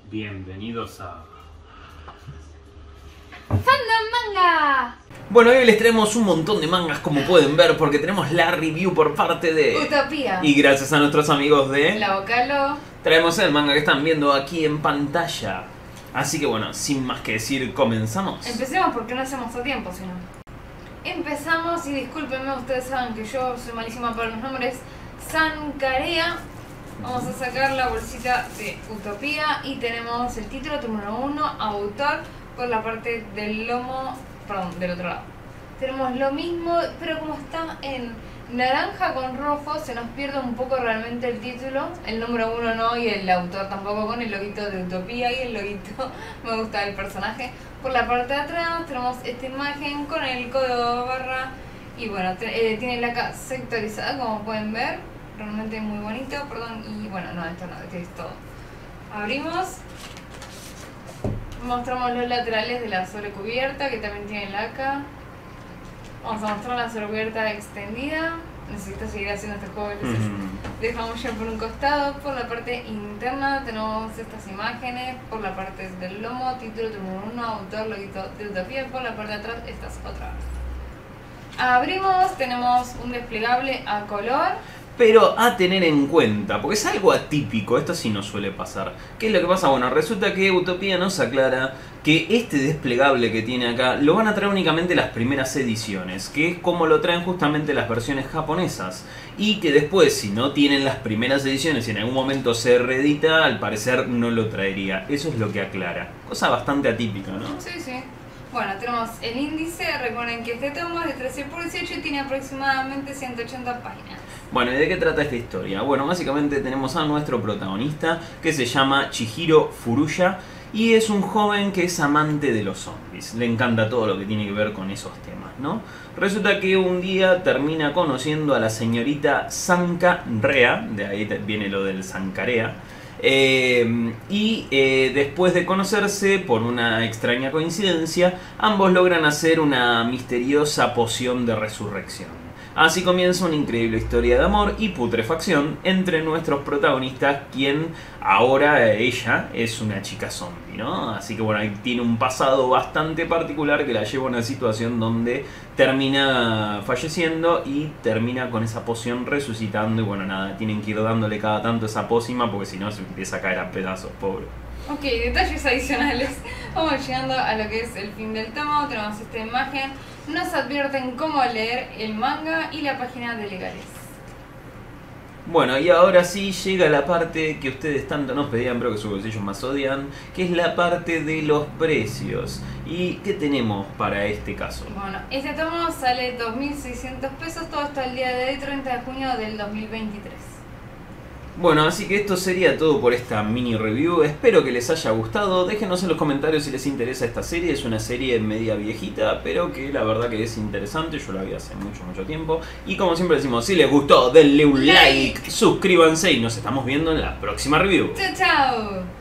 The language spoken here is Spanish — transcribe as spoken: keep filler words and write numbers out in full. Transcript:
Bienvenidos a ¡Fandom Manga! Bueno, hoy les traemos un montón de mangas, como pueden ver, porque tenemos la review por parte de Utopía. Y gracias a nuestros amigos de La Vocalo. traemos el manga que están viendo aquí en pantalla. Así que bueno, sin más que decir, comenzamos. Empecemos porque no hacemos a tiempo, sino. Empezamos y discúlpenme, ustedes saben que yo soy malísima para los nombres. Sankarea. Vamos a sacar la bolsita de Utopía y tenemos el título número uno, autor, por la parte del lomo, perdón, del otro lado. Tenemos lo mismo, pero como está en naranja con rojo, se nos pierde un poco realmente el título. El número uno no, y el autor tampoco, con el loguito de Utopía y el loguito me gusta del personaje. Por la parte de atrás tenemos esta imagen con el código barra y bueno, te, eh, tiene la cara sectorizada como pueden ver. Realmente muy bonito, perdón, y bueno, no, esto no, esto es todo. Abrimos, mostramos los laterales de la sobrecubierta que también tiene laca. Vamos a mostrar la sobrecubierta extendida. Necesito seguir haciendo este juego, entonces mm. dejamos ya por un costado. Por la parte interna tenemos estas imágenes, por la parte del lomo, título número uno, autor, loguito de Utopía, por la parte de atrás estas otra vez. Abrimos, tenemos un desplegable a color. Pero a tener en cuenta, porque es algo atípico, esto sí no suele pasar. ¿Qué es lo que pasa? Bueno, resulta que Utopía nos aclara que este desplegable que tiene acá lo van a traer únicamente las primeras ediciones, que es como lo traen justamente las versiones japonesas. Y que después, si no tienen las primeras ediciones y en algún momento se reedita, al parecer no lo traería. Eso es lo que aclara. Cosa bastante atípica, ¿no? Sí, sí. Bueno, tenemos el índice, recuerden que este tomo es de trece por dieciocho y tiene aproximadamente ciento ochenta páginas. Bueno, ¿y de qué trata esta historia? Bueno, básicamente tenemos a nuestro protagonista que se llama Chihiro Furuya y es un joven que es amante de los zombies. Le encanta todo lo que tiene que ver con esos temas, ¿no? Resulta que un día termina conociendo a la señorita Sankarea, de ahí viene lo del Sankarea. Eh, y eh, después de conocerse, por una extraña coincidencia, ambos logran hacer una misteriosa poción de resurrección. Así comienza una increíble historia de amor y putrefacción entre nuestros protagonistas, quien ahora ella es una chica zombie, ¿no? Así que bueno, ahí tiene un pasado bastante particular que la lleva a una situación donde termina falleciendo y termina con esa poción resucitando y bueno, nada, tienen que ir dándole cada tanto esa pócima porque si no se empieza a caer a pedazos, pobre. Ok, detalles adicionales. Vamos llegando a lo que es el fin del tomo. Tenemos esta imagen. Nos advierten cómo leer el manga y la página de legales. Bueno, y ahora sí llega la parte que ustedes tanto nos pedían, pero que sus bolsillos más odian, que es la parte de los precios. ¿Y qué tenemos para este caso? Bueno, este tomo sale dos mil seiscientos pesos, todo hasta el día de hoy, treinta de junio del dos mil veintitrés. Bueno, así que esto sería todo por esta mini review. Espero que les haya gustado. Déjenos en los comentarios si les interesa esta serie. Es una serie media viejita, pero que la verdad que es interesante. Yo la vi hace mucho, mucho tiempo. Y como siempre decimos, si les gustó, denle un like, like. Suscríbanse y nos estamos viendo en la próxima review. ¡Chao, chao!